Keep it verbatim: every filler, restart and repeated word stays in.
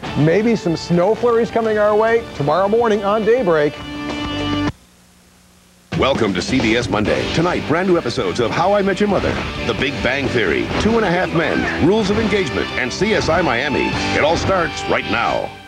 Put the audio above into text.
Maybe some snow flurries coming our way tomorrow morning on Daybreak. Welcome to C B S Monday. Tonight, brand new episodes of How I Met Your Mother, The Big Bang Theory, Two and a Half Men, Rules of Engagement, and C S I Miami. It all starts right now.